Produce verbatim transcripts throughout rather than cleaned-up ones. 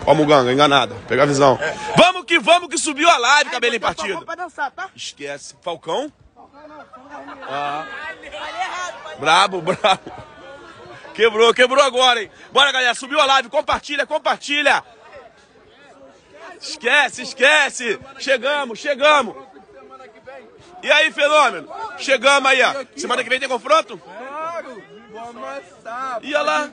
Ó, Muganga, enganada. Pega a visão. Vamos que vamos que subiu a live, cabelinho partido. Pra dançar, tá? Esquece. Falcão? Ah. Brabo, brabo. Quebrou, quebrou agora, hein? Bora, galera. Subiu a live. Compartilha, compartilha. Esquece, esquece. Chegamos, chegamos. E aí, Fenômeno? Chegamos aí, ó. Semana que vem tem confronto? E olha lá.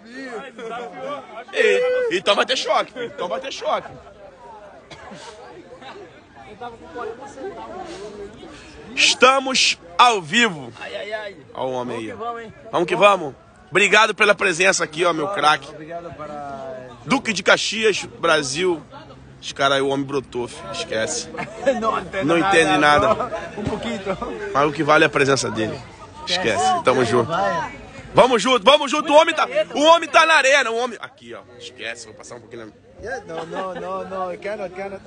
E, então vai ter choque, filho. Então vai ter choque. Estamos ao vivo. Olha o homem aí. Vamos que vamos. Obrigado pela presença aqui, ó, meu craque. Duque de Caxias, Brasil. Os caras aí, o homem brotou, filho. Esquece. Não entende nada. Um pouquinho. Mas o que vale é a presença dele. Esquece. Tamo junto. Vamos junto, vamos junto. O homem tá, o homem tá na arena. O homem... Aqui, ó. Esquece. Vou passar um pouquinho na... Não, não, não, não. Cannot, cannot.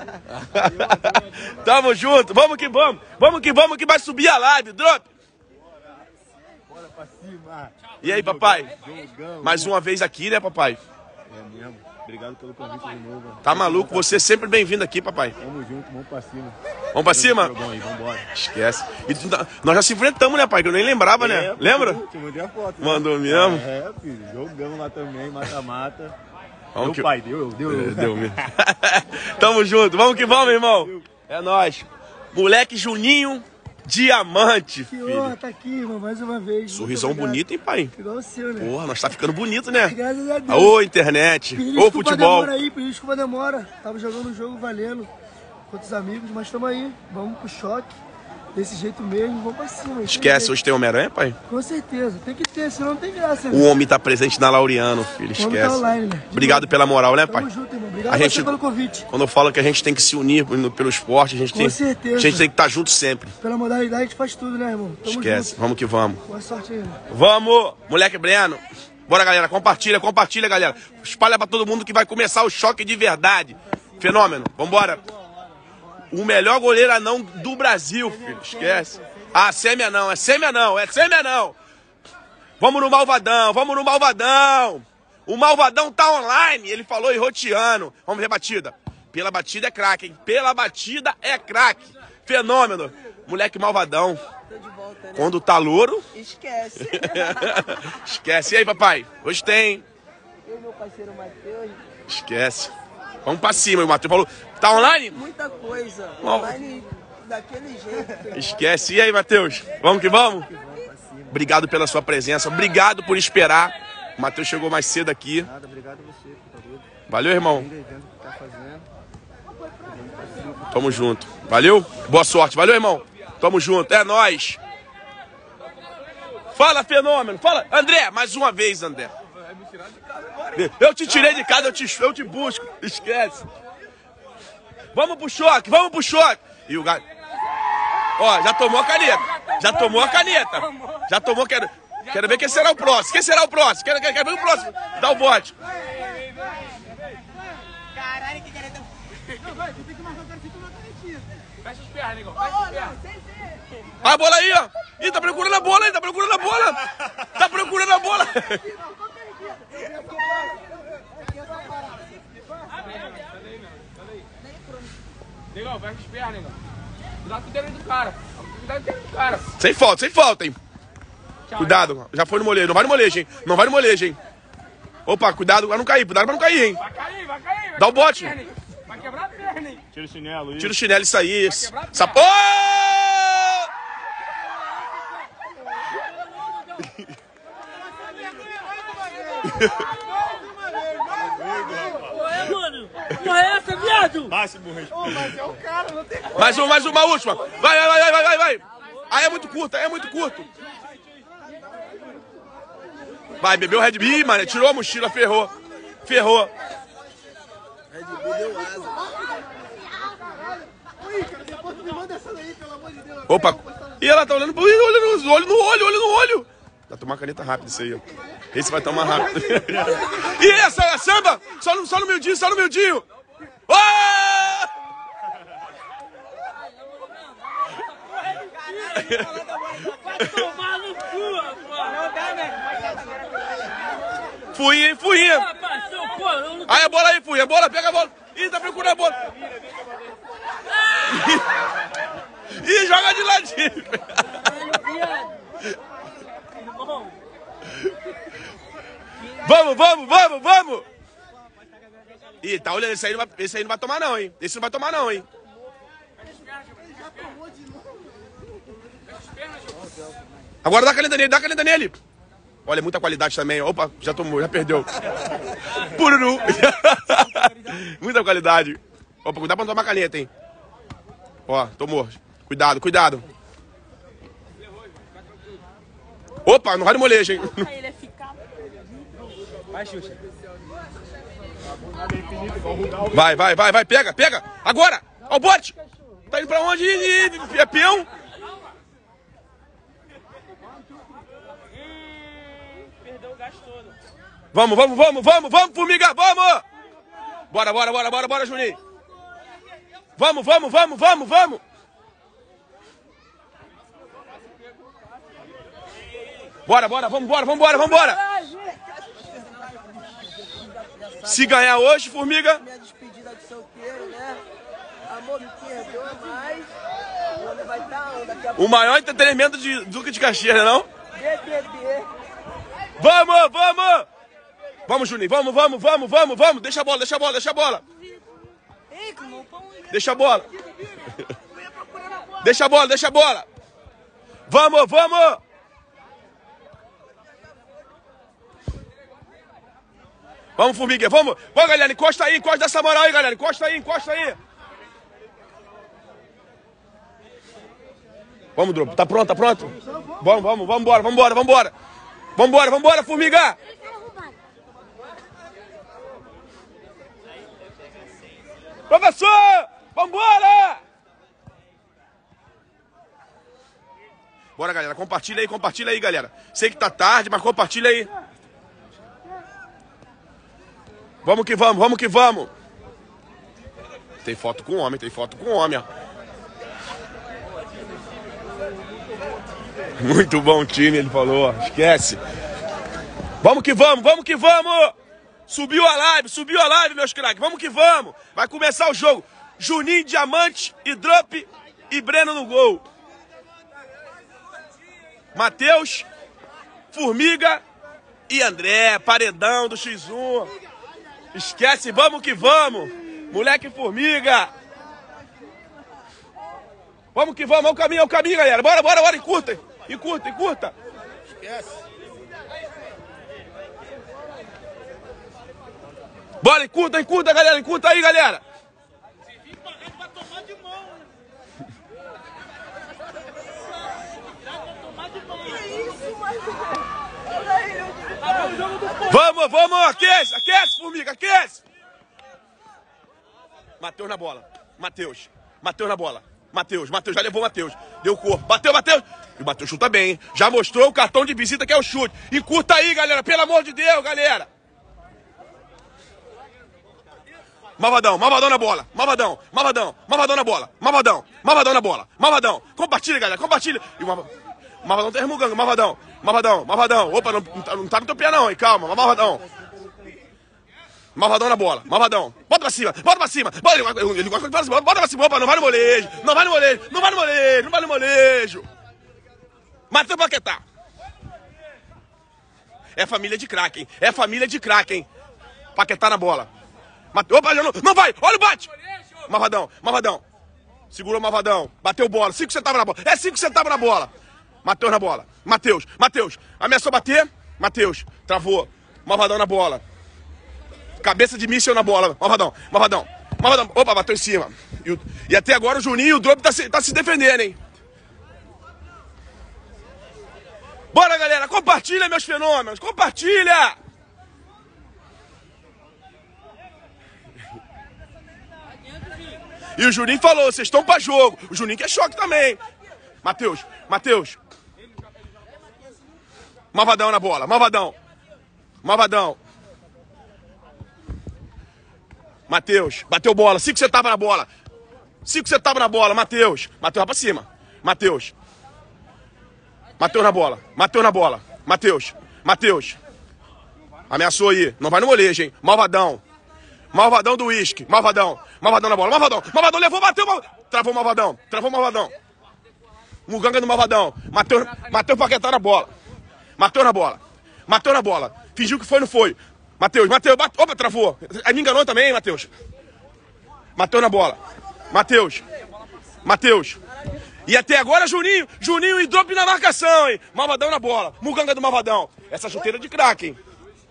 Tamo junto. Vamos que vamos. Vamos que vamos que vai subir a live. Drop. Bora pra cima. E aí, papai? Mais uma vez aqui, né, papai? É mesmo. Obrigado pelo convite de novo. Tá maluco? Você é sempre bem-vindo aqui, papai. Tamo junto, vamos pra cima. Vamos pra cima? Vamos embora. Esquece. E tu, nós já se enfrentamos, né, pai? Que eu nem lembrava, né? É, Lembra? Te mandei a foto. Mandou né? mesmo? É, filho. Jogamos lá também, mata-mata. Vamos Deu, que... pai, deu, deu. É, deu mesmo. Tamo junto. Vamos que vamos, irmão. É nóis. Moleque Juninho Diamante, Que filho. honra tá aqui, irmão, mais uma vez. Sorrisão bonito, hein, pai? Igual o seu, né? Porra, nós tá ficando bonito, né? Graças a Deus. Ô, internet. Pedi Ô, desculpa futebol. demora aí, pedi desculpa demora. Tava jogando o jogo valendo com outros amigos, mas tamo aí. Vamos pro choque. Desse jeito mesmo, vamos pra cima. Esquece, hoje tem Homem-Aranha, pai? Com certeza. Tem que ter, senão não tem graça. O homem tá presente na Laureano, filho. O homem Esquece. tá online, né? De Obrigado novo. pela moral, né, pai? Tamo junto, irmão. Obrigado A a gente- você pelo convite. Quando eu falo que a gente tem que se unir pelo esporte, a gente Com tem, certeza. a gente tem que estar junto sempre. Pela modalidade a gente faz tudo, né, irmão? Tamo Esquece. junto. Vamos que vamos. Boa sorte aí, irmão. Vamos! Moleque Breno. Bora, galera. Compartilha, compartilha, galera. Espalha pra todo mundo que vai começar o choque de verdade. Fenômeno. Vambora. O melhor goleiro anão do Brasil, filho. Esquece. Ah, semi-anão. É semi-anão. É semi-anão. Vamos no Malvadão. Vamos no Malvadão. O Malvadão tá online. Ele falou e roteando. Vamos ver a batida. Pela batida é craque, hein? Pela batida é craque. Fenômeno. Moleque Malvadão. Quando tá louro... Esquece. Esquece. E aí, papai? Hoje tem. Eu e meu parceiro Matheus, Esquece. Vamos pra cima, o Matheus falou. Tá online? muita coisa. Ó. Online daquele jeito. Esquece. E aí, Matheus? Vamos que vamos? Obrigado pela sua presença. Obrigado por esperar. O Matheus chegou mais cedo aqui. Nada, obrigado a você, por favor. Valeu, irmão. Ainda vendo o que tá fazendo. Tamo junto. Valeu? Boa sorte. Valeu, irmão. Tamo junto. É nóis. Fala, Fenômeno. Fala. André, mais uma vez, André. Eu te tirei de casa, eu te, eu te busco. Esquece. Vamos pro choque, vamos pro choque. E o gato. Ó, já tomou a caneta. Já tomou a caneta. Já tomou. Quero, quero ver quem será o próximo. Quem será o próximo? Quero, quero, quero ver o próximo. Dá o bote. Caralho, que caneta. Não, vai, tu tem que marcar o cara se tu não canetinha. Fecha as pernas, Igor. Fecha as pernas. Olha a bola aí, ó. Ih, tá procurando a bola aí, tá procurando a bola. Tá procurando a bola. Negão, fecha as pernas, Negão. Cuidado com o dedo do cara. Cuidado com o dedo do cara. Sem falta, sem falta, hein. Cuidado, já foi no molejo. Não vai no molejo, hein. Não vai no molejo, hein. Opa, cuidado pra não cair, cuidado pra não cair, hein. Vai cair, vai cair. Vai Dá o bote. quebrar a perna, hein. Vai quebrar a perna, hein. Tira o chinelo aí. Tira o chinelo, isso aí. quebrar a Essa... perna. Ué, mano. Porra é essa, viado? Máximo respeito. Mas é o cara, não tem como. Mais uma, mais uma, última. Vai, vai, vai, vai, vai, vai. Aí é muito curto, aí é muito curto. Vai, bebeu o Red Bull. Ih, mano, tirou a mochila, ferrou. Ferrou. Red Bull deu asa. Ui, cara, depois tu me manda essa daí, pelo amor de Deus. Opa. E ela tá olhando pro olho, olho no olho, no olho, olho no olho. Vai tomar caneta rápido isso aí, ó. Esse vai tomar rápido. E essa é samba? Só no, só no miudinho, só no miudinho. Oh! Vai tomar no cu, rapaz. Fui, hein, fui, hein. Rapaz, seu porra, eu não Aí a bola aí, fui. A bola, pega a bola. Ih, tá procurando a bola. Ih, joga de ladinho. Vamos, vamos, vamos, vamos. Ih, tá olhando. Esse aí, não vai, esse aí não vai tomar não, hein. Esse não vai tomar não, hein. Agora dá a caneta nele, dá a caneta nele. Olha, muita qualidade também. Opa, já tomou, já perdeu. Pururu. Muita qualidade. Opa, cuidado pra não tomar caneta, hein. Ó, tomou. Cuidado, cuidado. Opa, não vai no molejo, hein. Vai, Xuxa. Vai, vai, vai, vai, pega, pega. Agora, ó o bote. Tá indo pra onde? É peão. Vamos, vamos, vamos, vamos, vamos, formiga, vamos! Bora, bora, bora, bora, bora, Juninho. Vamos, vamos, vamos, vamos, vamos. Bora, bora, vamos embora, vamos embora, vamos embora. Se ganhar hoje, formiga. Minha despedida de solteiro, né? Amor, me perdoa, mas o homem vai estar onde? Daqui a pouco. O maior entretenimento de Duque de Caxias, não? B B B. Vamos, vamos! Vamos, Juninho, vamos, vamos, vamos, vamos, vamos. Deixa a bola, deixa a bola, deixa a bola. Deixa a bola. Deixa a bola, deixa a bola. Vamos, vamos! Vamos, formiga, vamos. Vamos, galera, encosta aí, encosta dessa moral aí, galera. Encosta aí, encosta aí. Vamos, Drobo. Tá pronto, tá pronto? Vamos, vamos, vamos embora, vamos embora, vamos embora. Vamos embora, vamos embora, formiga. Professor, vamos embora. Bora, galera, compartilha aí, compartilha aí, galera. Sei que tá tarde, mas compartilha aí. Vamos que vamos, vamos que vamos. Tem foto com homem, tem foto com homem, ó. Muito bom time, ele falou, ó. Esquece. Vamos que vamos, vamos que vamos. Subiu a live, subiu a live, meus craques. Vamos que vamos. Vai começar o jogo. Juninho, Diamante, e Drop e Breno no gol. Matheus, Formiga e André, paredão do X um. Esquece, vamos que vamos. Moleque Formiga. Vamos que vamos, é o caminho, é o caminho, galera. Bora, bora, bora, encurta, encurta, encurta. Esquece. Bora, encurta, encurta, galera, encurta aí, galera. Vamos, vamos, aquece, aquece, formiga, aquece. Matheus na bola, Matheus, Matheus na bola, Matheus, Matheus, já levou o Matheus, deu corpo, bateu, Matheus. E o Matheus chuta bem, hein? Já mostrou o cartão de visita que é o chute. Encurta aí, galera, pelo amor de Deus, galera. Malvadão, malvadão na bola, malvadão, malvadão, malvadão na bola, malvadão, malvadão na bola, malvadão. Compartilha, galera, compartilha. E o malvadão, malvadão tá remugando, malvadão, malvadão, malvadão. Opa, não, não, tá, não tá no teu pé não, hein, calma, malvadão. Malvadão na bola, malvadão. Bota pra cima, bota pra cima. Bota, ele, ele gosta de fazer, bota pra cima, opa, não vai no molejo, não vai no molejo, não vai no molejo, não vai no molejo. Matheus Paquetá. É família de craque, hein, é família de craque, hein. Paquetá na bola. Opa, não, não vai, olha o bate. Malvadão, malvadão. Segurou o malvadão, bateu bola, cinco centavos na bola. É cinco centavos na bola. Matheus na bola, Matheus, Matheus. Ameaçou bater, Matheus, travou. Malvadão na bola. Cabeça de míssil na bola, malvadão, malvadão. Malvadão, opa, bateu em cima. E, e até agora o Juninho e o Drop tá se, tá se defendendo, hein. Bora, galera, compartilha meus fenômenos, compartilha. E o Juninho falou, vocês estão pra jogo. O Juninho quer choque também. Matheus, Matheus. Malvadão na bola, malvadão. Malvadão. Matheus, bateu bola, cinco centavos na bola. Cinco centavos na bola, Matheus. Matheus vai pra cima. Matheus. Matheus na bola, Matheus na bola. Matheus, Matheus. Ameaçou aí, não vai no molejo, hein. Malvadão. Malvadão do uísque. Malvadão. Malvadão na bola. Malvadão. Malvadão levou, bateu. Mal... Travou o Malvadão. Travou o Malvadão. Muganga do Malvadão. Matheus, Matheus Paquetá na bola. Matheus na bola. Matheus na bola. Fingiu que foi, não foi. Matheus, Matheus. Bate... Opa, travou. Aí me enganou também, hein, Matheus. Matheus na bola. Matheus. Matheus. E até agora, Juninho. Juninho e drop na marcação, hein. Malvadão na bola. Muganga do Malvadão. Essa chuteira de craque, hein.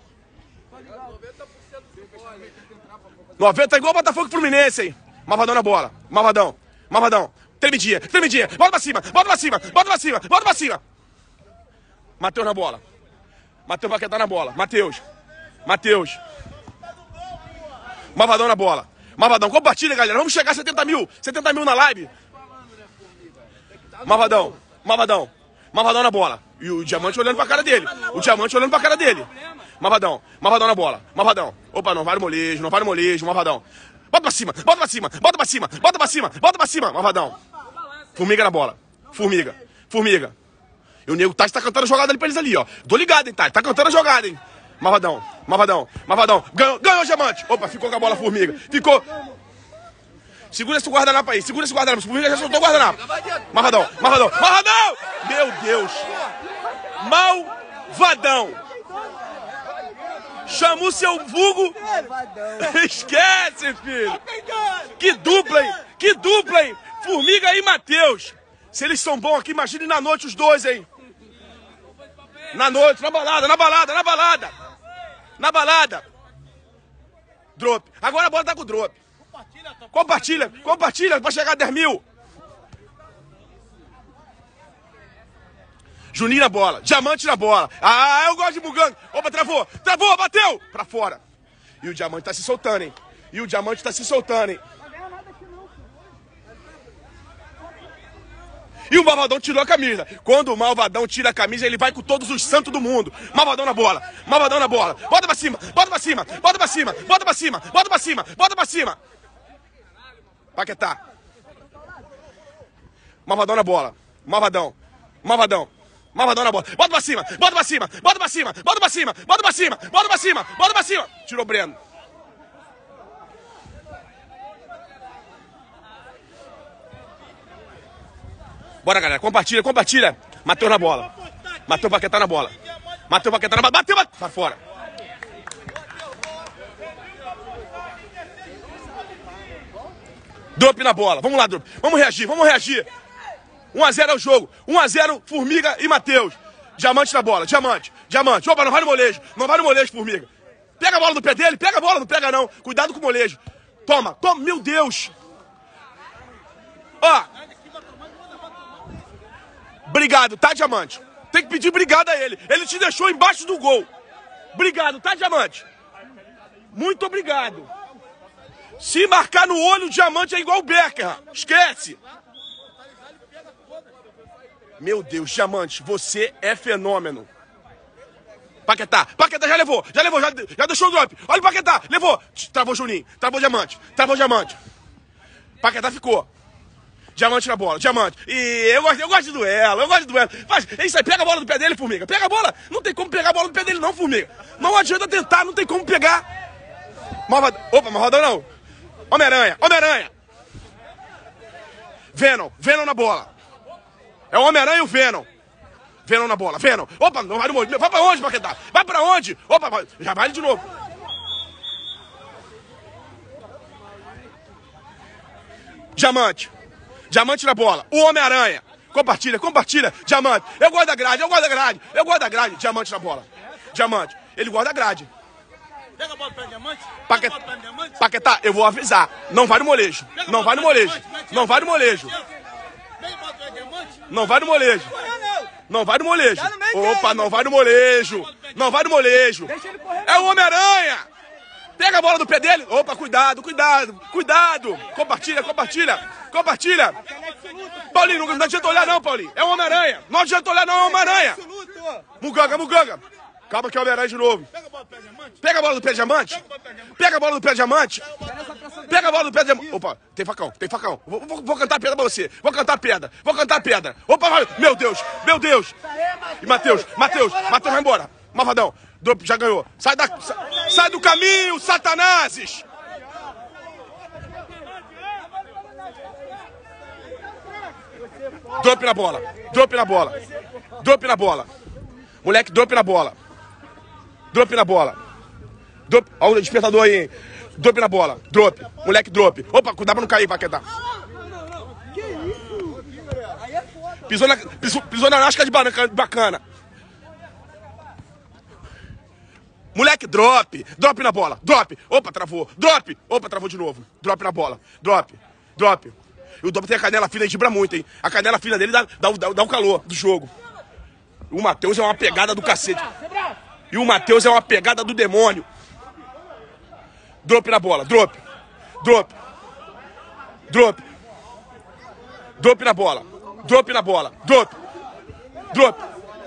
noventa igual Botafogo e Fluminense, hein? Malvadão na bola. Malvadão. Malvadão. Tremidinha. Tremidinha. Bota pra cima. Bota pra cima. Bota pra cima. Bota pra cima. Matheus na bola. Matheus Paquetá na bola. Matheus. Matheus. Malvadão na bola. Malvadão. Compartilha, galera. Vamos chegar a setenta mil. setenta mil na live. Malvadão. Malvadão. Malvadão na bola. E o Diamante olhando pra cara dele. O Diamante olhando pra cara dele. Malvadão. Malvadão na bola. Malvadão. Opa, não vai no molejo, não vai no molejo, Malvadão. Bota pra cima, bota pra cima, bota pra cima, bota pra cima, bota pra cima, Malvadão. Formiga na bola. Formiga. Formiga. E o Nego Tati tá cantando a jogada ali pra eles ali, ó. Tô ligado, hein, Tati. Tá cantando a jogada, hein. Malvadão. Malvadão. Malvadão. Ganhou, ganhou o Diamante. Opa, ficou com a bola, Formiga. Ficou. Segura esse guardanapo aí. Segura esse guardanapo. Formiga já soltou o guardanapo. Malvadão. Malvadão. Malvadão. Meu Deus. Malvadão. Chama o seu vulgo. Esquece, filho. Que dupla, hein? Que dupla, hein? Formiga e Matheus. Se eles são bons aqui, imagine na noite os dois, hein? Na noite, na balada, na balada, na balada. Na balada. Drop. Agora a bola tá com o drop. Compartilha, compartilha pra chegar a dez mil. Juninho na bola, Diamante na bola. Ah, eu gosto de Muganga. Opa, travou, travou, bateu. Pra fora. E o Diamante tá se soltando, hein? E o Diamante tá se soltando, hein? E o Malvadão tirou a camisa. Quando o Malvadão tira a camisa, ele vai com todos os santos do mundo. Malvadão na bola, Malvadão na bola. Bota pra cima, bota pra cima, bota pra cima, bota pra cima, bota pra cima, bota pra cima. Paquetá. Malvadão na bola, Malvadão, Malvadão. Malvadão na bola. Bota pra cima, bota pra cima, bota pra cima, bota pra cima, bota pra cima, bota pra cima, bota pra cima. Tirou o Breno. Bora, galera. Compartilha, compartilha. Matheus na bola. Matheus Paquetá na bola. Matheus Paquetá na bola. Bateu, bateu. Tá fora. Drop na bola. Vamos lá, Drop. Vamos reagir, vamos reagir. um a zero é o jogo. um a zero, Formiga e Matheus. Diamante na bola. Diamante. Diamante. Opa, não vai no molejo. Não vai no molejo, Formiga. Pega a bola do pé dele. Pega a bola. Não pega, não. Cuidado com o molejo. Toma. Toma. Meu Deus. Ó. Obrigado, tá, Diamante? Tem que pedir obrigado a ele. Ele te deixou embaixo do gol. Obrigado, tá, Diamante? Muito obrigado. Se marcar no olho, o Diamante é igual o Becker. Esquece. Meu Deus, Diamante, você é fenômeno. Paquetá, Paquetá já levou, já levou, já, já deixou o drop. Olha o Paquetá, levou. Travou Juninho, travou Diamante, travou Diamante. Paquetá ficou. Diamante na bola, Diamante. E eu gosto, eu gosto de duelo, eu gosto de duelo. Faz, é isso aí, pega a bola do pé dele, Formiga. Pega a bola. Não tem como pegar a bola do pé dele, não, Formiga. Não adianta tentar, não tem como pegar. Malvadão. Opa, Malvadão não. Homem-Aranha, Homem-Aranha. Venom, Venom na bola. É o Homem-Aranha e o Venom. Venom na bola, Venom. Opa, não vai no monte. Vai pra onde, Paquetá? Vai pra onde? Opa, vai. Já vai de novo. Diamante. Diamante na bola. O Homem-Aranha. Compartilha, compartilha. Diamante. Eu gosto da grade, eu gosto da grade. Eu gosto da grade. Diamante na bola. Diamante. Ele gosta da grade. Pega a bola para Diamante. Paquet... Paquetá, eu vou avisar. Não vai no molejo. Não vai no molejo. Não vai no molejo. Não vai no molejo. Não vai no molejo. Opa, não vai no molejo. Não vai no molejo. É o Homem-Aranha. Pega a bola do pé dele. Opa, cuidado, cuidado, cuidado. Compartilha, compartilha, compartilha. Paulinho, não adianta olhar não, Paulinho. É o Homem-Aranha. Não adianta olhar não, é o Homem-Aranha. Muganga, Muganga. Calma que é o Homem-Aranha de novo. Pega a bola do pé de Diamante. Pega a bola do pé de Diamante. Pega a bola do pé de Diamante. Opa, tem facão, tem facão. Vou, vou, vou cantar pedra pra você. Vou cantar pedra. Vou cantar pedra. Opa, vai. Meu Deus, meu Deus. E Matheus, Matheus, Matheus vai embora. Malvadão, já ganhou. Sai, da, sai do caminho, Satanases. Drop na bola. Drop na bola. Drop na bola. Moleque, drop na bola. Drop na bola. Drop. Olha o despertador aí, hein? Drop na bola. Drop. Moleque, drop. Opa, cuidado pra não cair, Paquetá. Pisou na, pisou, pisou na lasca de banana, bacana. Moleque, drop. Drop na bola. Drop. Opa, travou. Drop. Opa, travou de novo. Drop na bola. Drop. Drop. E o Drop tem a canela fina, ele vibra muito, hein? A canela fina dele dá, dá, dá, dá o calor do jogo. O Matheus é uma pegada do cacete. E o Matheus é uma pegada do demônio. Drop na bola. Drop. Drop. Drop. Drop na bola. Drop na bola. Drop. Drop.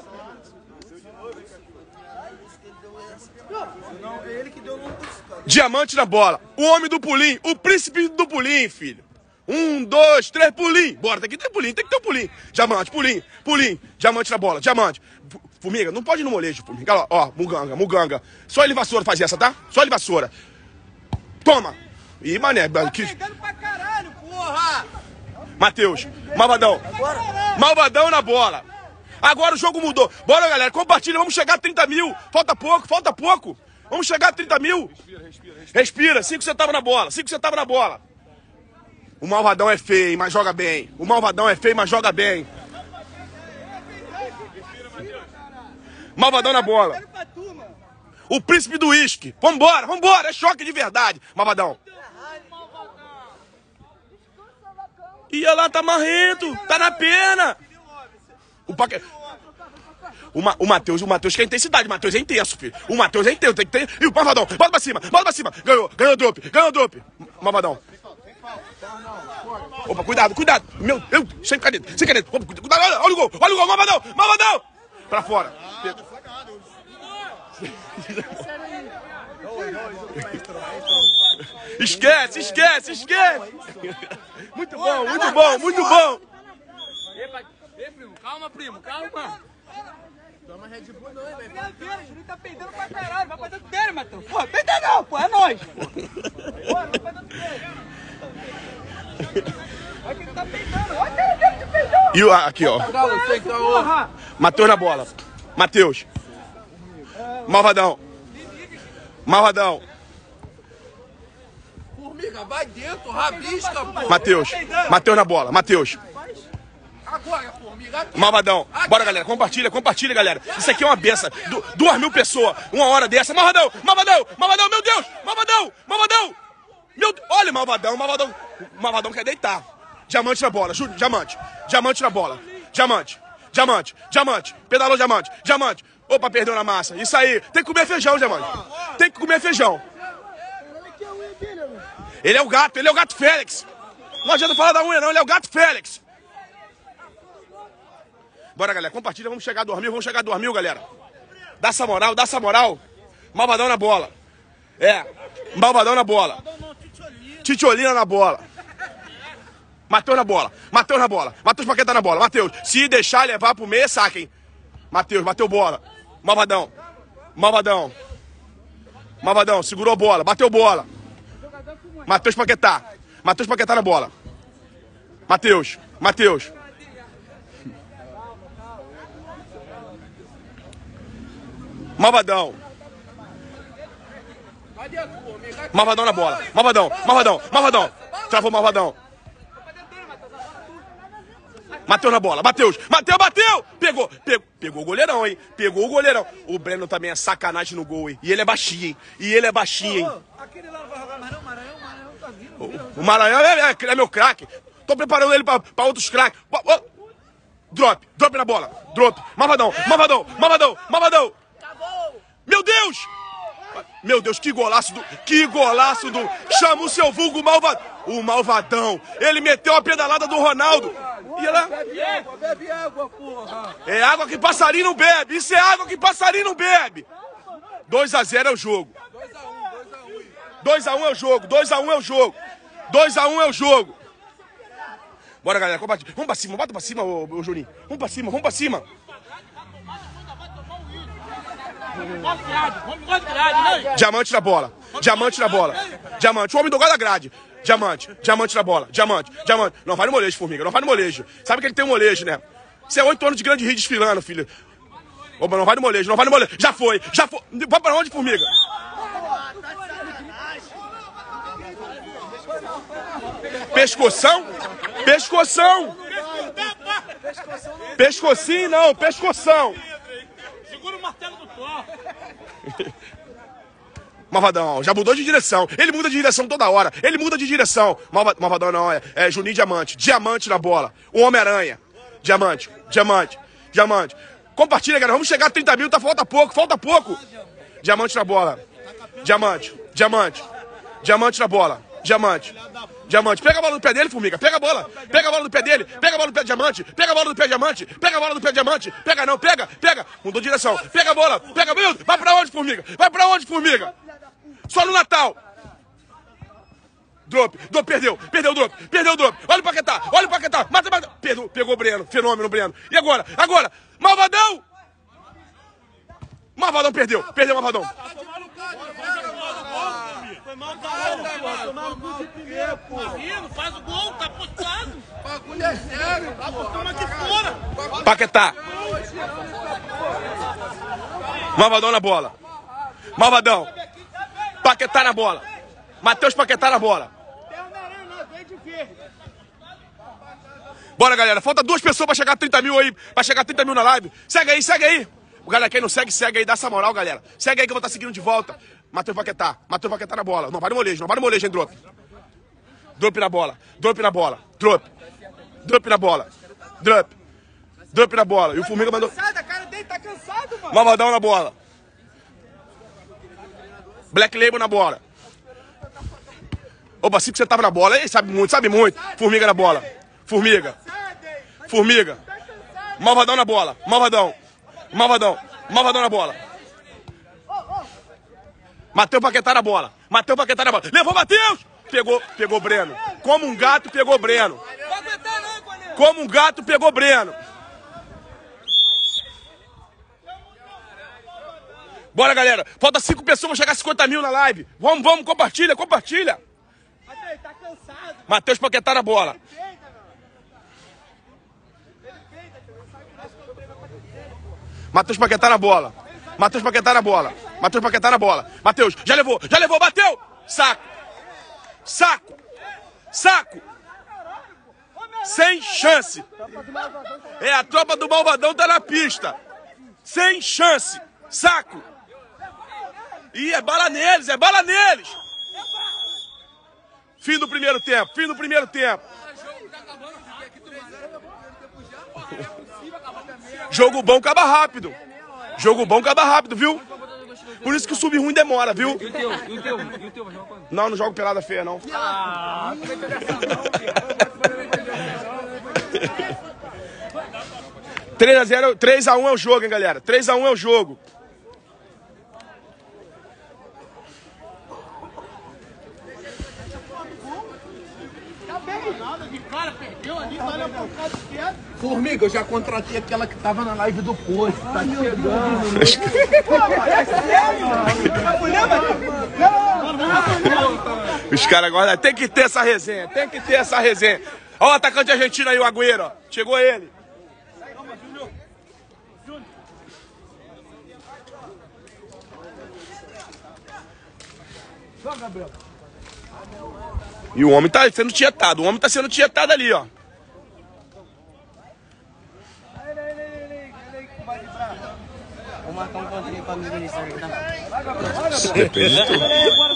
Diamante na bola. O homem do pulinho. O príncipe do pulinho, filho. Um, dois, três, pulinho. Bora, tem que ter pulinho, tem que ter um pulinho. Diamante, pulinho, pulinho. Diamante na bola, diamante. Formiga, não pode ir no molejo, formiga. Ó, ó, muganga, muganga. Só ele vassoura faz essa, tá? Só ele vassoura. Toma. Ih, mané. Tá Que... pegando pra caralho, porra. Matheus, malvadão. Malvadão na bola. Agora o jogo mudou. Bora, galera, compartilha. Vamos chegar a trinta mil. Falta pouco, falta pouco. Vamos chegar a trinta mil. Respira, respira, respira. Respira, cinco centavos na bola, cinco centavos na bola. O malvadão é feio, mas joga bem. O malvadão é feio, mas joga bem. Malvadão na bola. O príncipe do uísque. Vambora, vambora. É choque de verdade. Malvadão. E olha lá, tá marrento. Tá na pena. O Paque... O, Ma... o Matheus, o Matheus quer intensidade. O Matheus é intenso, filho. O Matheus é intenso. Tem que ter... E o Malvadão. Bota pra cima, bota pra cima. Ganhou, ganhou o drop, ganhou o drop. Malvadão. Opa, cuidado, cuidado. Meu Deus, sem caneta, sem caneta. Opa, cuidado, olha, olha o gol, olha o gol, Malvadão, Malvadão. Pra fora. Esquece, esquece, esquece. Muito bom, muito bom, muito bom. Ei, primo, calma, primo, calma. Toma Red Bull não, velho. Meu Deus, o Juninho tá peidando pra caralho. Vai pra dentro dele, Matheus. Pô, peida não, pô, é nóis. Pô, vai pra dentro dele. Olha que ele tá peidando. Olha que ele te peidou. E o, aqui, ó. Matheus na bola. Matheus. Malvadão. Malvadão. Formiga, vai dentro, rabisca, pô. Matheus. Matheus na bola. Matheus. Agora, formiga. Aqui. Malvadão. Bora, galera. Compartilha, compartilha, galera. Isso aqui é uma benção. Du duas mil pessoas. Uma hora dessa. Malvadão. Malvadão. Malvadão. Meu Deus. Malvadão. Malvadão. Meu Deus. Olha, Malvadão. Malvadão. Malvadão quer deitar. Diamante na bola. Júlio. Diamante. Diamante na bola. Diamante. Diamante. Diamante. Pedalou diamante. Diamante. Opa, perdeu na massa. Isso aí. Tem que comer feijão, diamante. Tem que comer feijão. Ele é o gato. Ele é o gato Félix. Não adianta falar da unha, não. Ele é o gato Félix. Bora, galera, compartilha, vamos chegar a dois mil, vamos chegar a dois mil, galera. Dá essa moral, dá essa moral. Malvadão na bola. É, Malvadão na bola. Titiolina na bola. Matheus na bola, Matheus na bola. Matheus Paquetá na bola, Matheus. Se deixar levar pro meio, saquem. Matheus, bateu bola. Malvadão, Malvadão. Malvadão, segurou a bola, bateu bola. Matheus Paquetá. Matheus Paquetá na bola. Matheus, Matheus. Malvadão. Malvadão na bola. Malvadão, Malvadão, Malvadão. Travou Malvadão. Matheus na bola. Matheus. Matheus bateu. Pegou. Pegou. Pegou o goleirão, hein? Pegou o goleirão. O Breno também é sacanagem no gol, hein? E ele é baixinho, hein? E ele é baixinho, hein? Aquele lá não vai jogar mais não, Maranhão. O Maranhão tá vindo. O, o Maranhão é, é, é meu craque. Tô preparando ele pra, pra outros craques. Drop. Drop na bola. Drop. Malvadão. Malvadão. Malvadão. Malvadão. Meu Deus! Meu Deus, que golaço do... Que golaço do... Chama o seu vulgo malvadão. O malvadão. Ele meteu a pedalada do Ronaldo. E ela... Bebe água, bebe água, porra. É água que passarinho não bebe. Isso é água que passarinho não bebe. dois a zero é o jogo. dois a um é o jogo. dois a um é o jogo. dois a um é o jogo. Bora, galera. Compartilha. Vamos pra cima. Bota pra cima, ô, ô Juninho. Vamos pra cima, vamos pra cima. Diamante na bola. Diamante na bola. Diamante. O homem do gol da grade. Diamante, diamante na bola, diamante, diamante. Não vai no molejo, Formiga, não vai no molejo. Sabe que ele tem um molejo, né? Você é oito anos de grande rio desfilando, filho. Opa, não vai no molejo, não vai no molejo. Já foi, já foi. Vai pra onde, Formiga? Pescoção? Pescoção! Pescocinho não, pescoção! Segura o martelo do Thor. Malvadão, já mudou de direção. Ele muda de direção toda hora. Ele muda de direção. Malva, Malvadão não, é, é Juninho Diamante. Diamante na bola. O Homem-Aranha. Diamante, diamante, diamante. Compartilha, galera. Vamos chegar a trinta mil, tá, falta pouco, falta pouco. Diamante na bola. Diamante, diamante. Diamante na bola. Diamante. Diamante. Pega a bola do pé dele, Formiga. Pega a bola. Pega a bola do pé dele. Pega a bola do pé do diamante. Pega a bola do pé do diamante. Pega a bola do pé do diamante. Pega não, pega, pega. Mudou de direção. Pega a bola. Pega, meu. Vai pra onde, Formiga? Vai pra onde, Formiga? Só no Natal. Drop. Drop, perdeu. Perdeu o drop. Perdeu o drop. Olha o Paquetá. Olha o Paquetá. Mata, mata. Perdeu. Pegou o Breno. Fenômeno, Breno. E agora? Agora. Malvadão. Malvadão perdeu. Perdeu o Malvadão. Foi mal, cara. Tomar no cu de primeiro, pô. Não faz o gol, tá postado. O bagulho é sério, pô. Toma aqui fora. Paquetá. Malvadão na bola. Malvadão. Paquetá na bola. Matheus Paquetá na bola. Bora, galera. Falta duas pessoas pra chegar a trinta mil aí. Pra chegar a trinta mil na live. Segue aí, segue aí. Galera, quem não segue, segue aí. Dá essa moral, galera. Segue aí que eu vou estar seguindo de volta. Matheus Paquetá. Matheus Paquetá na bola. Não vai no molejo, não vai no molejo, hein, Drop. Drop na bola. Drop na bola. Drop. Drop na bola. Drop. Drop na bola. E o Formiga mandou... A cara dele tá cansado, mano. Malvadão na bola. Black Label na bola. Opa, assim que você tava na bola. Ei, sabe muito, sabe muito. Formiga na bola. Formiga. Formiga. Malvadão na bola. Malvadão. Malvadão. Malvadão na bola. Matheus Paquetá na bola. Matheus Paquetá na bola. Levou Matheus. Pegou, pegou Breno. Como um gato, pegou Breno. Como um gato, pegou Breno. Bora, galera. Falta cinco pessoas pra chegar a cinquenta mil na live. Vamos, vamos, compartilha, compartilha. Tá cansado. Matheus Paquetá na bola. Matheus Paquetá na bola. Matheus Paquetá na bola. Matheus Paquetá na bola. Matheus, já levou, já levou, bateu. Saco. Saco. Saco. Sem chance. É, a tropa do Malvadão tá na pista. Sem chance. Saco. Ih, é bala neles, é bala neles. Fim do primeiro tempo, fim do primeiro tempo. Jogo bom acaba rápido. Jogo bom acaba rápido, viu? Por isso que o sub ruim demora, viu? E o teu? E o teu? E o teu? Vai jogar quando? Não, não jogo pelada feia, não. Ah, não vai pegar essa não, três a zero, três a um é o jogo, hein, galera? três a um é o jogo. Formiga, eu já contratei aquela que tava na live do posto. Tá chegando. Os caras agora tem que ter essa resenha, tem que ter essa resenha. Olha o atacante argentino aí, o Agüero, ó. Chegou ele. E o homem tá sendo tietado, o homem tá sendo tietado ali, ó. Vou marcar um encontrinho com a amiga nisso aí, tá? Depende de tudo.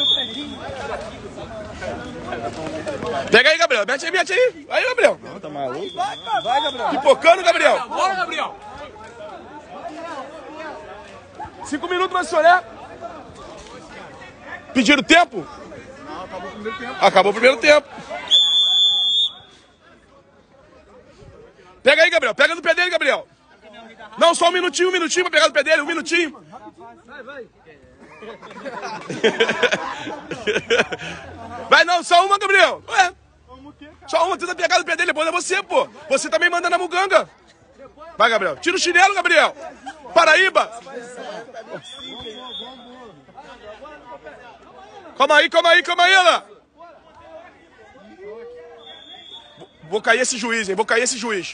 Pega aí, Gabriel. Mete aí, mete aí. Aí, Gabriel. Não, tá maluco? Vai, Gabriel. Pipocando, Gabriel. Bora, Gabriel. Cinco minutos pra se olhar. Pediram tempo? Não, acabou o primeiro tempo. Acabou o primeiro tempo. Pega aí, Gabriel. Pega no pé dele, Gabriel. Não, só um minutinho, um minutinho pra pegar no pé dele. Um minutinho. Vai, vai. Vai não, só uma, Gabriel. Ué. Só uma, tenta pegar no pé dele. Depois é você, pô. Você também manda na muganga. Vai, Gabriel. Tira o chinelo, Gabriel. Paraíba. Calma aí, calma aí, calma aí, Ana. Vou cair esse juiz, hein? Vou cair esse juiz.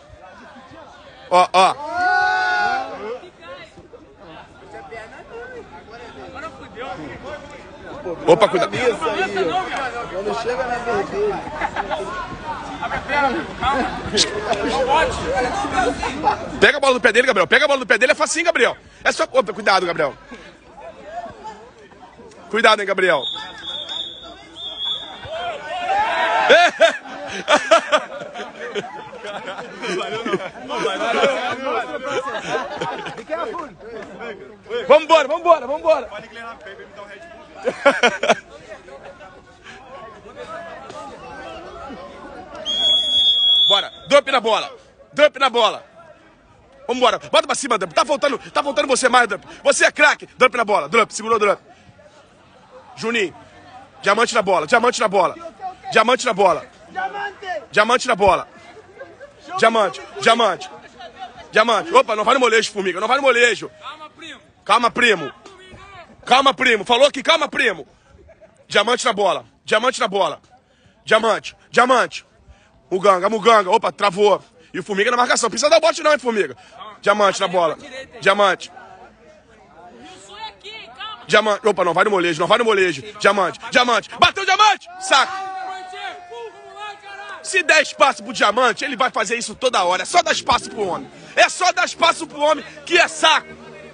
Ó, ó. Opa, cuidado. Quando chega na vermelha. Abre a perna, calma. Não bote. Pega a bola do pé dele, Gabriel. Pega a bola do pé dele, é facinho, Gabriel. É só... Opa, cuidado, Gabriel. Cuidado, hein, Gabriel. Vambora, vambora, vambora. Bora, drop na bola. Drop na bola. Vambora, bota pra cima, Drop. Tá faltando, tá faltando você mais, Drop. Você é craque. Drop na bola, Drop, segurou, Drop. Juninho, diamante na bola, diamante na bola. Diamante na bola. Diamante na bola. Diamante, diamante. Diamante. Opa, não vai no molejo, formiga, não vai no molejo. Calma, primo. Calma, primo. Calma, primo. Falou aqui, calma, primo. Diamante na bola. Diamante na bola. Diamante. Diamante. Muganga, Muganga. Opa, travou. E o Formiga na marcação. Precisa dar o bote não, hein, Formiga. Diamante na bola. Diamante. Diamante. Opa, não vai no molejo, não vai no molejo. Diamante. Diamante. Bateu o diamante. Saco. Se der espaço pro diamante, ele vai fazer isso toda hora. É só dar espaço pro homem. É só dar espaço pro homem que é saco.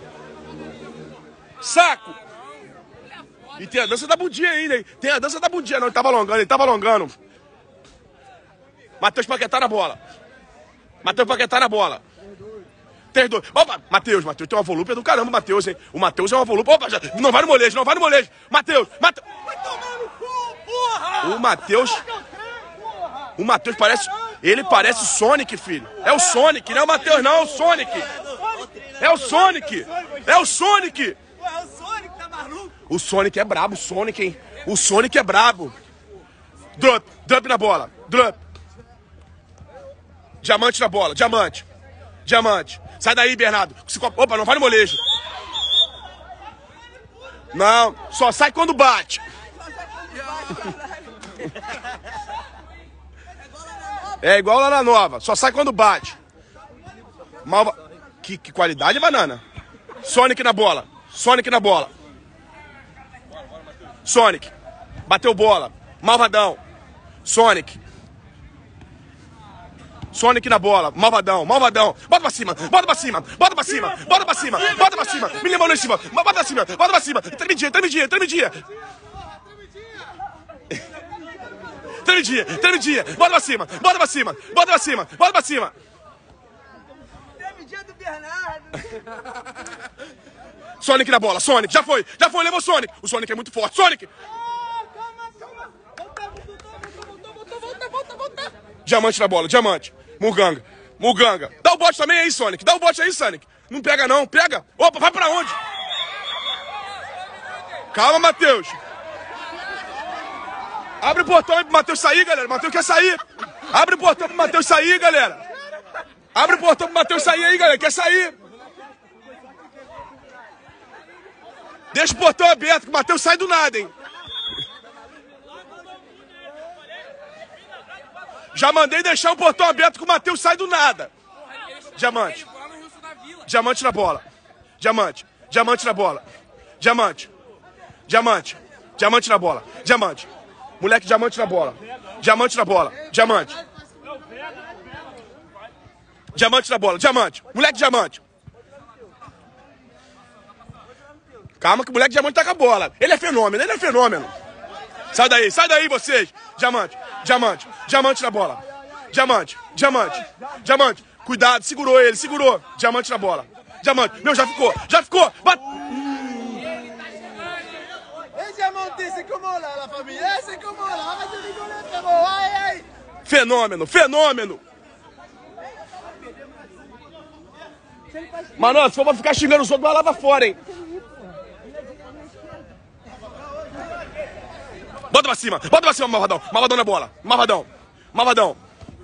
Saco. E tem a dança da bundinha ainda, hein? Tem a dança da bundinha, não. Ele tava alongando, ele tava alongando. Matheus Paquetá na bola. Matheus Paquetá na bola. Três, dois. Opa, Matheus, Matheus. Tem uma volúpia do caramba, Matheus, hein? O Matheus é uma volúpia. Opa, já... não vai no molejo, não vai no molejo. Matheus, Matheus. Vai tomar no cu, porra! O Matheus... O Matheus parece... Ele parece o Sonic, filho. É o Sonic, não é o Matheus, não. É o Sonic. É o Sonic. É o Sonic. É o Sonic, tá maluco? O Sonic é brabo, o Sonic, hein? O Sonic é brabo. Drop, drop na bola. Drop. Diamante na bola, diamante. Diamante. Sai daí, Bernardo. Opa, não vai no molejo. Não, só sai quando bate. É igual lá na Nova, só sai quando bate. Malva... Que, que qualidade, banana. Sonic na bola. Sonic na bola. Sonic. Bateu bola. Malvadão. Sonic. Sonic na bola. Malvadão. Malvadão. Bota pra cima. Bota pra cima. Bota pra cima. Bota pra cima. Bota pra cima. Me lembrou em cima. Bota pra cima. Bota pra cima. Tremidinha, tremidinha, tremidinha. Tremidinha, tremidinha. Bota pra cima. Bota pra cima. Bota pra cima. Bota pra cima. Tremidinha do Bernardo. Sonic na bola, Sonic, já foi, já foi, levou o Sonic. O Sonic é muito forte, Sonic! Calma, calma. Volta, volta, volta, volta, volta, volta. Diamante na bola, diamante. Muganga, Muganga. Dá o bote também aí, Sonic, dá o bote aí, Sonic. Não pega não, pega. Opa, vai pra onde? Calma, Matheus. Abre o portão aí pro Matheus sair, galera. Matheus quer sair. Abre o portão pro Matheus sair, galera. Abre o portão pro Matheus sair aí, galera. Quer sair. Deixa o portão aberto, que o Matheus sai do nada, hein? Já mandei deixar o portão aberto, que o Matheus sai do nada. Diamante. Diamante na bola. Diamante. Diamante na bola. Diamante. Diamante. Diamante na bola. Diamante. Moleque, diamante na bola. Diamante na bola. Diamante. Diamante na bola. Diamante. Moleque, diamante. Calma que o moleque diamante tá com a bola. Ele é fenômeno, ele é fenômeno. Sai daí, sai daí vocês. Diamante, diamante, diamante na bola. Diamante, diamante, diamante. Cuidado, segurou ele, segurou. Diamante na bola. Diamante, meu, já ficou, já ficou. Bat... Esse diamante, c'est comment là, la famille? C'est comment là? Arrête de rigoler, frérot. Aïe, aïe. Fenômeno, fenômeno. Mano, se for pra ficar xingando os outros, vai lá pra fora, hein. Bota pra cima, bota pra cima, Malvadão. Malvadão na bola. Malvadão. Malvadão.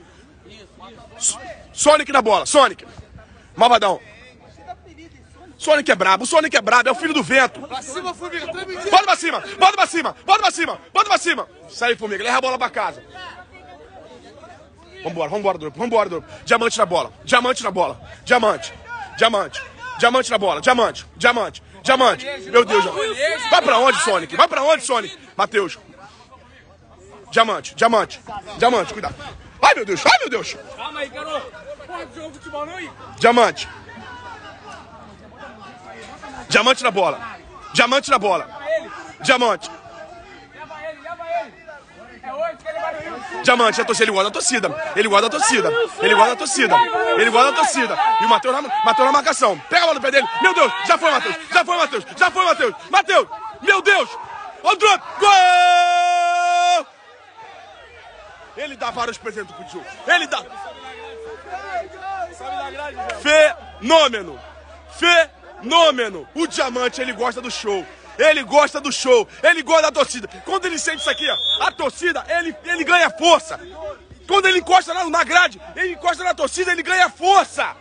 Sonic na bola, Sonic. Malvadão. Sonic é brabo, o Sonic é brabo, é o filho do vento. Pra cima, Formiga, tremidinha. Bota pra cima, bota pra cima, bota pra cima, bota pra cima. Sai, Formiga, leva a bola pra casa. Vambora, vambora, Drop. Vambora, Drop. Diamante na bola. Diamante na bola. Diamante. Diamante. Diamante na bola. Diamante. Diamante. Diamante. Meu Deus. Vai pra onde, Sonic? Vai pra onde, Sonic? Matheus. Diamante. Diamante. Diamante, cuidado. Ai, meu Deus. Ai, meu Deus. Calma aí, garoto. Porra, jogo de futebol não aí. Diamante. Diamante na bola. Diamante na bola. Diamante. Leva ele, leva ele. É hoje que ele vai vir. Diamante, a torcida, ele guarda a torcida. Ele guarda a torcida. Ele guarda a torcida. Ele guarda a torcida. E o Matheus na, Matheus na marcação. Pega a bola do pé dele. Meu Deus, já foi, Matheus. Já foi, Matheus. Já foi, Matheus. Matheus. Meu Deus. Olha o drop. Gol! Ele dá vários presentes pro jogo. Ele dá. Fenômeno. Fenômeno. O Diamante, ele gosta do show. Ele gosta do show. Ele gosta da torcida. Quando ele sente isso aqui, ó, a torcida, ele, ele ganha força. Quando ele encosta na, na grade, ele encosta na torcida, ele ganha força.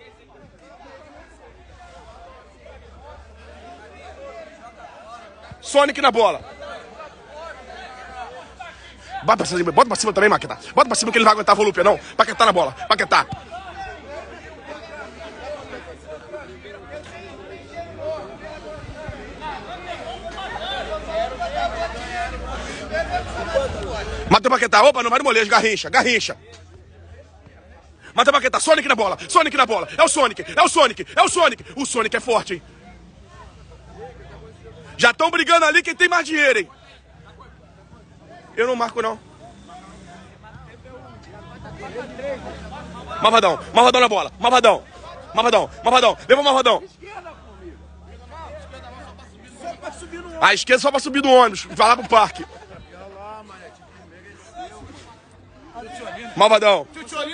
Sonic na bola. Bota pra cima, bota pra cima também, Paquetá. Bota pra cima que ele não vai aguentar a volúpia, não. Paquetá na bola. Paquetá. Matheus Paquetá. Opa, não vai no molejo. Garrincha, Garrincha. Matheus Paquetá. Sonic na bola. Sonic na bola. É o Sonic. É o Sonic. É o Sonic. O Sonic é forte, hein? Já estão brigando ali quem tem mais dinheiro, hein? Eu não marco, não. Marvadão. Marvadão na bola. Marvadão. Marvadão. Marvadão. Levou o Marvadão. A esquerda só pra subir do ônibus. Vai lá pro parque. Malvadão.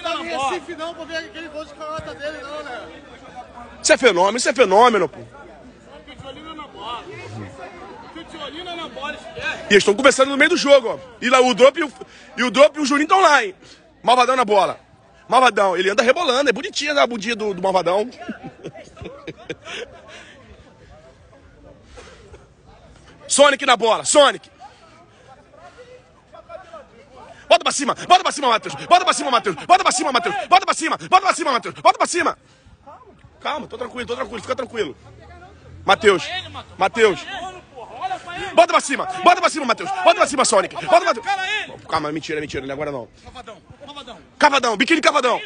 Isso é fenômeno, isso é fenômeno, pô. E eles estão conversando no meio do jogo, ó. E lá o Drop e o, e o, Drop e o Juninho estão lá, hein. Malvadão na bola. Malvadão, ele anda rebolando, é bonitinha a bundinha do, do Malvadão. Sonic na bola, Sonic. Bota pra cima, bota pra cima, Matheus. Bota pra cima, Matheus. Bota pra cima, Matheus. Bota pra cima, bota pra cima, Matheus. Bota pra cima. Calma, tô tranquilo, tô tranquilo, fica tranquilo. Matheus, Matheus. Bota pra cima, bota pra cima, Matheus. Bota pra cima, Sonic. Bota pra cima. Calma, mentira, mentira, não é agora não. Cavadão, cavadão. Cavadão, biquíni cavadão.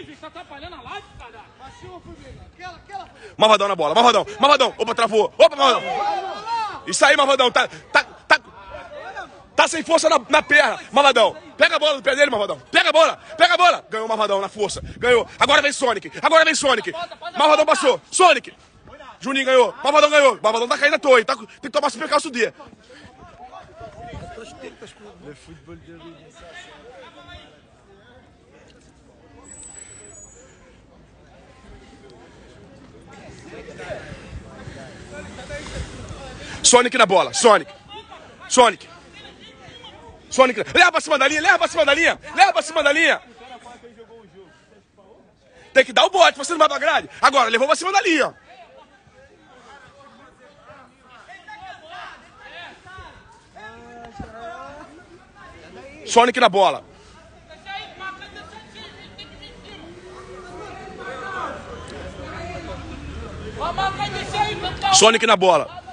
Malvadão na bola, Malvadão, Malvadão. Opa, travou. Opa, Malvadão. Isso aí, Malvadão. Tá, tá, tá. Tá sem força na, na perna, Malvadão. Pega a bola do pé dele, Malvadão. Pega a bola, pega a bola. Ganhou o Malvadão na força. Ganhou. Agora vem Sonic. Agora vem Sonic. Malvadão passou. Sonic. Juninho ganhou. Malvadão ganhou. Malvadão tá caindo à toa. Tá, tem que tomar super calço D. Sonic na bola. Sonic. Sonic. Sonic. Leva pra cima da linha. Leva pra cima da linha. Leva pra cima da linha. Tem que dar o bote. Você não vai pra grade. Agora, levou pra cima da linha. Sonic na bola. Sonic na bola.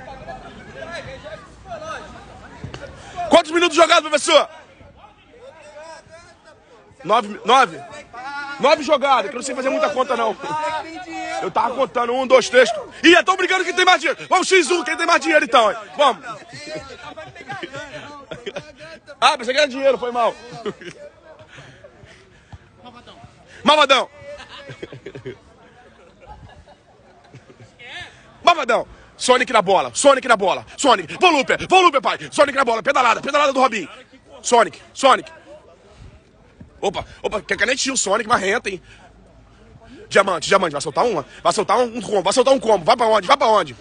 Quantos minutos jogados, professor? Nove, nove? Nove jogadas, que eu não sei fazer muita conta, não. Eu tava contando, um, dois, três. Ih, estão brigando quem tem mais dinheiro. Vamos xis um, quem tem mais dinheiro, então. Hein? Vamos. Ah, pensei que era dinheiro, foi mal. Malvadão. Malvadão. Sonic na bola, Sonic na bola, Sonic, volúpia, volúpia, pai, Sonic na bola, pedalada, pedalada do Robinho, Sonic, Sonic. Opa, opa, quer canetinho, Sonic, marrenta, hein. Diamante, diamante, vai soltar uma, vai soltar um, um combo, vai soltar um combo, vai pra onde, vai pra onde?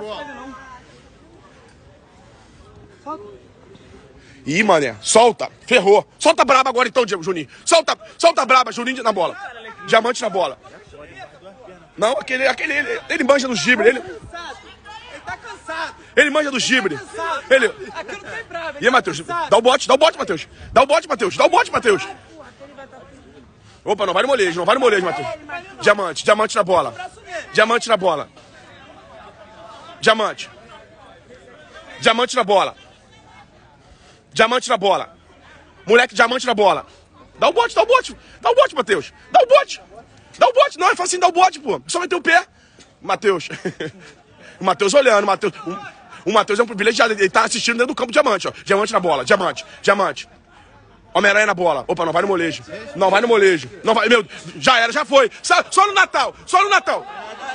Ih, mané, solta, ferrou, solta braba agora então, Juninho, solta, solta braba, Juninho na bola, diamante na bola. Não, aquele, aquele, ele, ele manja do gibre, ele... Tá cansado. Ele manja do gibre. Tá ele... Aqui não tem brava. E aí, Matheus? Dá o bote, dá o bote, Matheus. Dá o bote, Matheus. Dá o bote, Matheus. Opa, não vai no molejo, não vai no molejo, Matheus. Diamante, diamante na bola. Diamante na bola. Diamante. Diamante na bola. Diamante na bola. Moleque, diamante na bola. Dá o bote, dá o bote. Dá o bote, Matheus. Dá o bote. Dá o bote. Não, é facinho, dá o bote, pô. Só meter o pé. Matheus. O Matheus olhando, Matheus. O, o Matheus é um privilegiado. Ele tá assistindo dentro do campo diamante, ó. Diamante na bola. Diamante. Diamante. Homem-Aranha na bola. Opa, não vai no molejo. Não vai no molejo. Não vai. Meu, já era, já foi. Só, só no Natal. Só no Natal.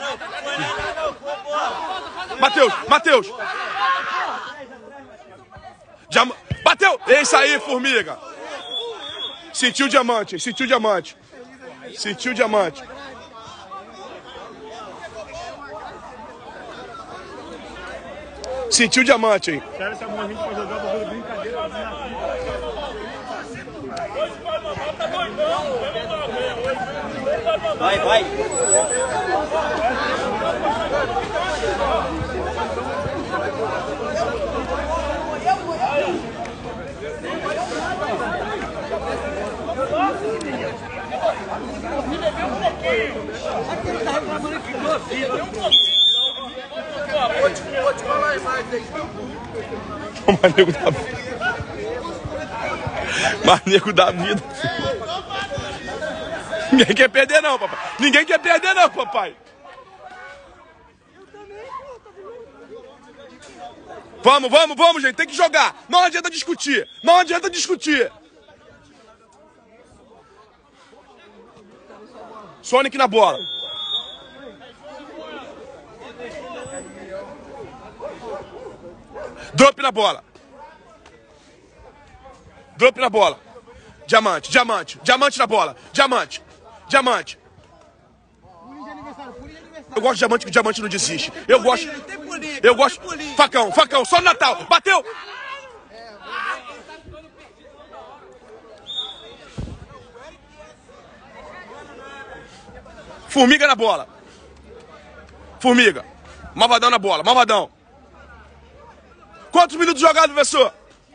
Matheus, Matheus. Diam... Bateu. É isso aí, formiga. Sentiu o diamante, sentiu o diamante. Sentiu o diamante. Sentiu o diamante, hein? Vai, vai. O manego da vida. Manego da vida. Ninguém quer perder não, papai. Ninguém quer perder não, papai. Vamos, vamos, vamos, gente. Tem que jogar. Não adianta discutir. Não adianta discutir. Sonic na bola. Drop na bola. Drop na bola. Diamante, diamante, diamante na bola. Diamante, diamante. Eu gosto de diamante, que o diamante não desiste. Eu gosto. Eu gosto. Facão, facão, só no Natal. Bateu. Formiga na bola. Formiga. Malvadão na bola, malvadão. Quantos minutos jogados, professor?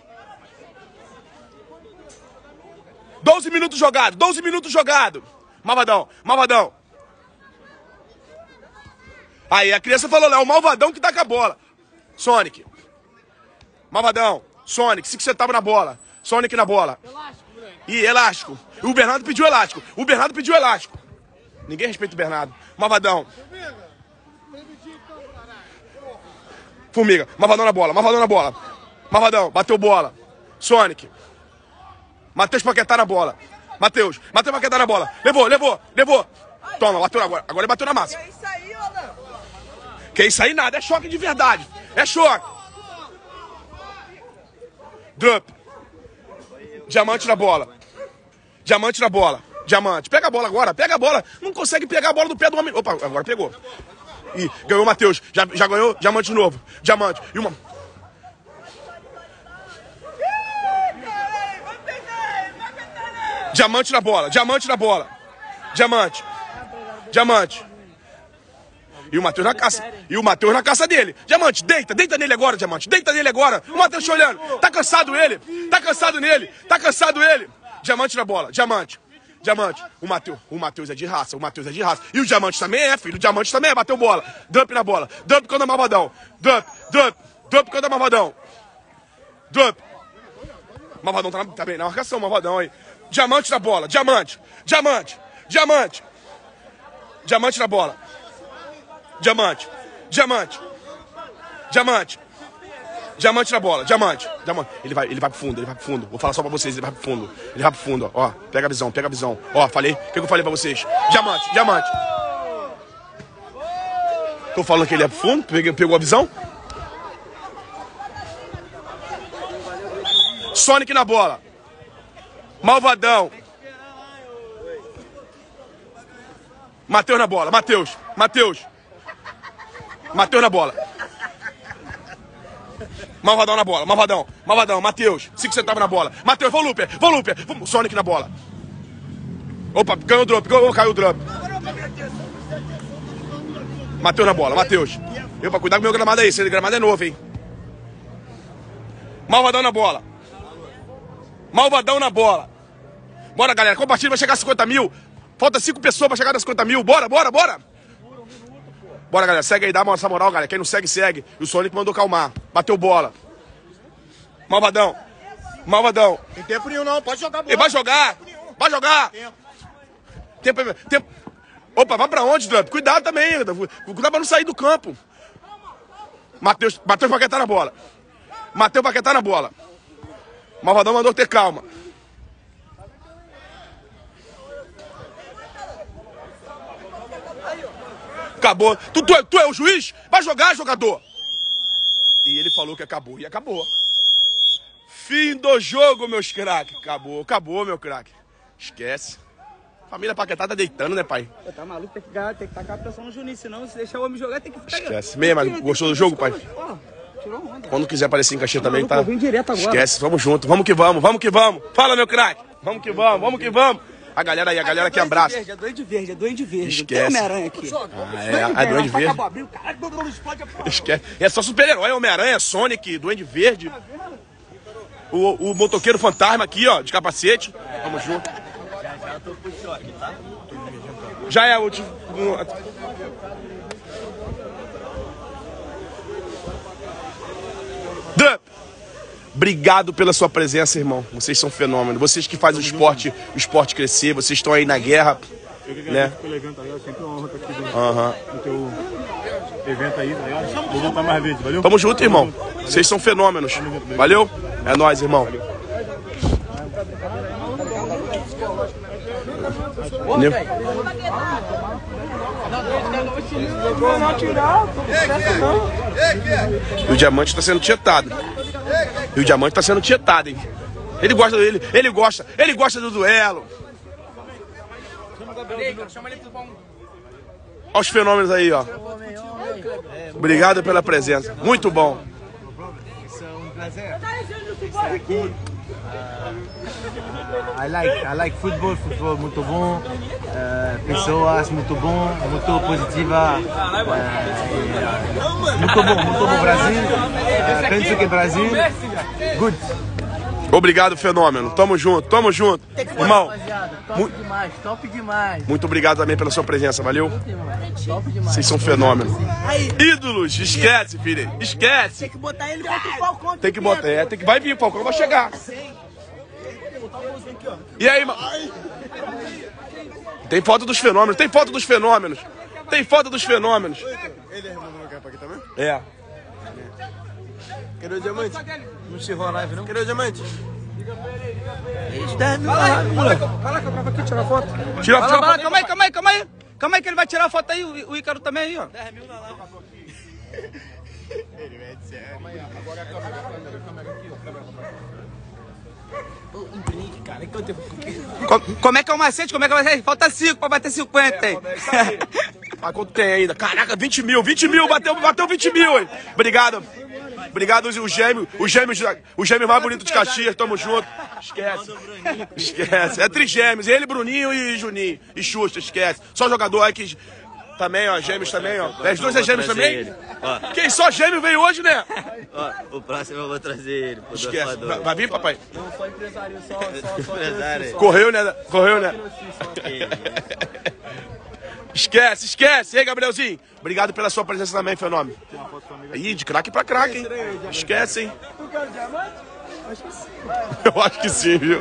doze minutos jogados, doze minutos jogados. Malvadão, malvadão. Aí a criança falou lá, é o malvadão que tá com a bola. Sonic. Malvadão, Sonic, se que você tava na bola. Sonic na bola. Ih, elástico. O Bernardo pediu elástico. O Bernardo pediu elástico. Ninguém respeita o Bernardo. Malvadão. Formiga. Malvadão na bola. Malvadão na bola. Malvadão. Bateu bola. Sonic. Matheus Paquetá na bola. Matheus. Matheus Paquetá na bola. Levou, levou, levou. Toma, bateu agora. Agora ele bateu na massa. Que isso aí, Alan? Que isso aí nada. É choque de verdade. É choque. Drop. Diamante na bola. Diamante na bola. Diamante. Pega a bola agora. Pega a bola. Não consegue pegar a bola do pé do homem. Opa, agora pegou. Ih, ganhou o Matheus. Já, já ganhou diamante de novo. Diamante. E uma... Diamante na bola. Diamante na bola. Diamante. Diamante. E o Matheus na caça. E o Matheus na caça dele. Diamante, deita. Deita nele agora, Diamante. Deita nele agora. O Matheus te olhando. Tá cansado ele. Tá cansado nele. Tá cansado ele. Diamante na bola. Diamante. Diamante. O Matheus, o Matheus é de raça. O Matheus é de raça. E o Diamante também é, filho. O Diamante também é. Bateu bola. Dump na bola. Dump quando é malvadão. Dump. Dump. Dump quando é malvadão. Dump. Malvadão tá, na, tá bem na marcação, malvadão aí. Diamante na bola. Diamante. Diamante. Diamante. Diamante na bola. Diamante. Diamante. Diamante. Diamante na bola. Diamante. Diamante. Ele vai, ele vai pro fundo, ele vai pro fundo. Vou falar só pra vocês, ele vai pro fundo. Ele vai pro fundo, ó. Ó, pega a visão, pega a visão. Ó, falei. O que, que eu falei pra vocês? Diamante, diamante. Tô falando que ele é pro fundo? Pegou, pegou a visão? Sonic na bola. Malvadão. Matheus na bola. Matheus. Matheus. Matheus na bola. Malvadão na bola. Malvadão. Malvadão. Matheus. Cinco centavos na bola. Matheus. Voluper. Voluper. Sonic na bola. Opa. Ganhou o drop. Ganhou, caiu o drop. Matheus na bola. Matheus. Eu pra cuidar com o meu gramado aí. Esse gramado é novo, hein. Malvadão na bola. Malvadão na bola. Bora, galera. Compartilha, vai chegar a cinquenta mil. Falta cinco pessoas pra chegar a cinquenta mil. Bora, bora, bora. Bora, galera. Segue aí, dá essa moral, galera. Quem não segue, segue. E o Sonic mandou calmar. Bateu bola. Malvadão. Malvadão. Tem tempo nenhum, não. Pode jogar bola. Ele vai jogar. Vai jogar. Tempo. Tempo, tempo. Opa, vai pra onde, Trump? Cuidado também. Cuidado pra não sair do campo. Matheus, Matheus vai quitar na bola. Matheus vai quitar na bola. Malvadão mandou ter calma. Acabou. Tu, tu, tu é o juiz? Vai jogar, jogador. E ele falou que acabou. E acabou. Fim do jogo, meus craques. Acabou, acabou, meu craque. Esquece. Família Paquetá tá deitando, né, pai? Pô, tá maluco, tem que, ganhar, tem que tacar a pressão no Juninho, senão se deixar o homem jogar, tem que ficar... Esquece. Meia, mas gostou do jogo, pai? Ó, tirou onda. Quando quiser aparecer em Caxias também, tá? Eu vim direto agora. Esquece, vamos junto. Vamos que vamos, vamos que vamos. Fala, meu craque. Vamos que vamos, vamos que vamos. A galera aí, a galera que abraça. É doente verde, é doente verde. Esquece. Tem Homem-Aranha aqui. Ah, é, a Duende Verde. Esquece. É só super-herói, Homem-Aranha, Sonic, Duende Verde. O, o motoqueiro fantasma aqui, ó, de capacete. Vamos junto. Já é o último. Dump. Obrigado pela sua presença, irmão. Vocês são fenômenos. Vocês que fazem o esporte, o esporte crescer. Vocês estão aí na guerra. Eu que né? pelo evento aí, é sempre uma honra estar aqui dentro Uhum. do teu evento aí, tá ligado? Vou voltar mais vezes, valeu? Tamo junto, irmão. Vocês são fenômenos. Valeu? É nóis, irmão. Valeu. E o diamante tá sendo tietado. E o diamante tá sendo tietado, hein? Ele gosta dele, ele gosta, ele gosta do duelo. Olha os fenômenos aí, ó. Obrigado pela presença. Muito bom. É um prazer estar aqui. I like, I like football, futebol muito bom, uh, pessoas muito bom, muito positiva, uh, muito bom, muito bom Brasil, uh, penso que Brasil, good. Obrigado, fenômeno. Tamo junto, tamo junto. Irmão, Top demais, top demais. muito obrigado também pela sua presença, valeu? Top demais. Vocês são fenômenos. Ídolos, esquece, filho. Esquece. Tem que botar ele contra o Falcão. Tem que botar, é, tem que, vai vir, o Falcão vai chegar. E aí, mano? Tem foto dos fenômenos, tem foto dos fenômenos. Tem foto dos fenômenos. Ele é mandou pra aqui também? É. Cadê o diamante? Não encerrou a live, não? Cadê o diamante? Vai lá, vai lá que eu gravo aqui, tirar foto. Tira a Vai lá, vai lá, foto. calma aí, calma aí, calma aí. Calma aí que ele vai tirar a foto aí, o, o Ícaro também aí, ó. Ele mete sério. Co- Como é que é o macete? Como é que é o macete? Falta cinco pra bater cinquenta, hein? Mas quanto tem ainda? Caraca, vinte mil, vinte mil, bateu, bateu vinte mil, hein? Obrigado. Obrigado, os gêmeos, os gêmeos, os gêmeos mais bonitos de Caxias, tamo junto. Esquece. Esquece. É trigêmeos, ele, Bruninho e Juninho. E Xuxa, esquece. Só jogador aí que. Também, ó, gêmeos também, ó. As duas é gêmeos também? Quem só gêmeo veio hoje, né? Ó, o próximo eu vou trazer ele. Pro Esquece. Vai, vai vir, papai? Não sou empresário, só, só, só, Empresário. Correu, né? Correu, né? Esquece, esquece. E aí, Gabrielzinho? Obrigado pela sua presença também, fenômeno. Ih, de craque pra craque, hein? Esquece, hein? Eu acho que sim, viu?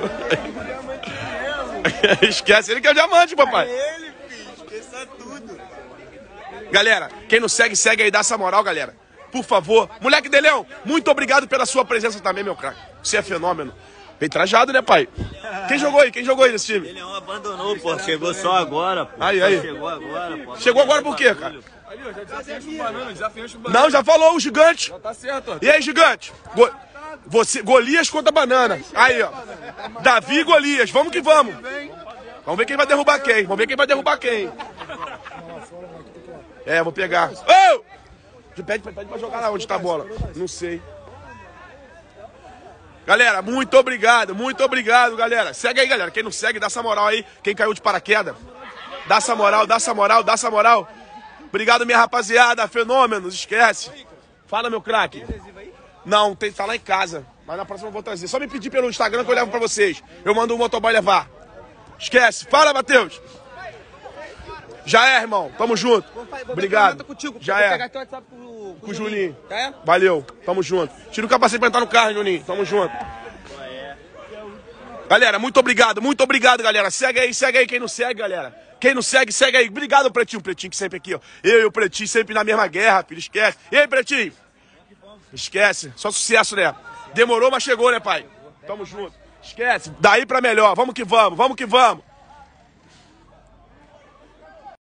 Esquece, ele quer o diamante, papai. Ele, filho, esqueça tudo. Galera, quem não segue, segue aí, dá essa moral, galera. Por favor. Moleque de Leão, muito obrigado pela sua presença também, meu craque. Você é fenômeno. Bem trajado, né, pai? Quem jogou aí? Quem jogou aí nesse time? Ele não abandonou, pô. Chegou só agora, pô. Aí, Só aí. Chegou agora, pô. Chegou agora por quê, cara? Ali, ó, já desafiamos o banana, desafiamos o banana. Não, já falou o gigante. Tá certo, ó. E aí, gigante? Go... Você... Golias contra banana. Aí, ó. Davi e Golias. Vamos que vamos. Vamos ver quem vai derrubar quem. Vamos ver quem vai derrubar quem. É, vou pegar. Ô! Pede, pede pra jogar lá onde tá a bola. Não sei. Galera, muito obrigado. Muito obrigado, galera. Segue aí, galera. Quem não segue, dá essa moral aí. Quem caiu de paraquedas. Dá essa moral, dá essa moral, dá essa moral. Obrigado, minha rapaziada. Fenômenos, esquece. Fala, meu craque. Não, tem, tá lá em casa. Mas na próxima eu vou trazer. Só me pedir pelo Instagram que eu levo pra vocês. Eu mando o motoboy levar. Esquece. Fala, Matheus. Já é, irmão. Tamo junto. Obrigado. Já é. Com o Juninho. Valeu. Tamo junto. Tira o capacete pra entrar no carro, Juninho. Tamo junto. Galera, muito obrigado. Muito obrigado, galera. Segue aí, segue aí. Quem não segue, galera. Quem não segue, segue aí. Obrigado, Pretinho. Pretinho que sempre aqui, ó. Eu e o Pretinho sempre na mesma guerra, filho. Esquece. E aí, Pretinho? Esquece. Só sucesso, né? Demorou, mas chegou, né, pai? Tamo junto. Esquece. Daí pra melhor. Vamos que vamos. Vamos que vamos.